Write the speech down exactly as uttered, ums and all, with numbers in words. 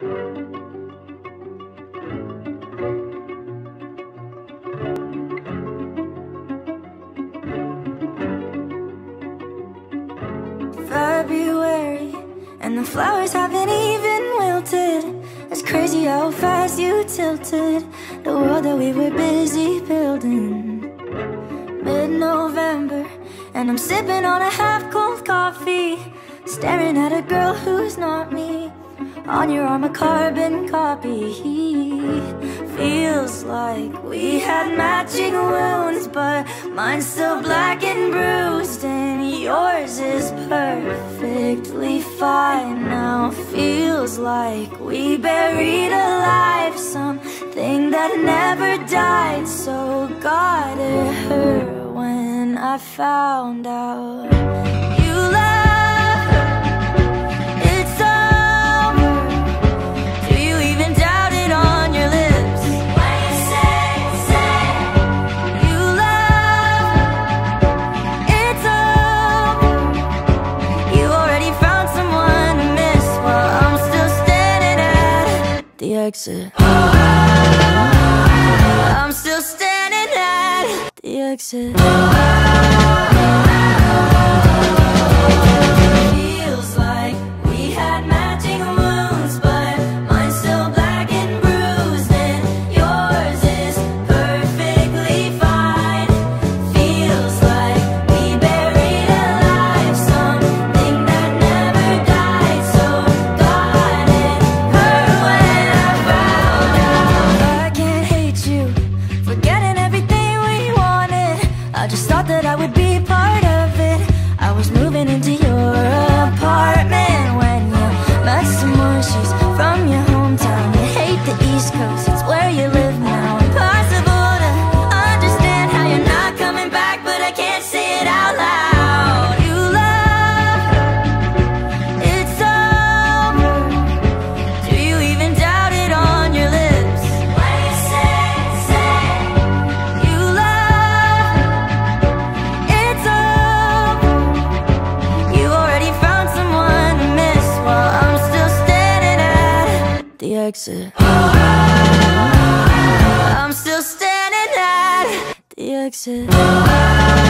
February, and the flowers haven't even wilted. It's crazy how fast you tilted the world that we were busy building. Mid-November, and I'm sipping on a half-cold coffee, staring at a girl who's not me. On your arm a carbon copy. Feels like we had matching wounds, but mine's still black and bruised, and yours is perfectly fine now. Feels like we buried alive something that never died. So God, it hurt when I found out you left her. It's over. Do you even doubt it on your lips when you say, say you left her? It's over. You already found someone to miss, while I'm still standing at the exit. I'm still standing at the exit. Feels like we had matching wounds, but mine's still black and bruised, and yours is perfectly fine. Feels like we buried alive something that never died. So God, it hurt when I found out. I can't hate you for getting everything we wanted. I just thought that I would be part of it. I was moving into your apartment when you met someone. She's from your hometown. You hate the East Coast, it's where you live now. Impossible to understand how you're not coming back, but I can't say it out loud. You love her. It's over. Do you even doubt it on your lips when you say, say you love her? It's over. You already found someone to miss, while I'm still standing at the exit. I'm still standing at the exit.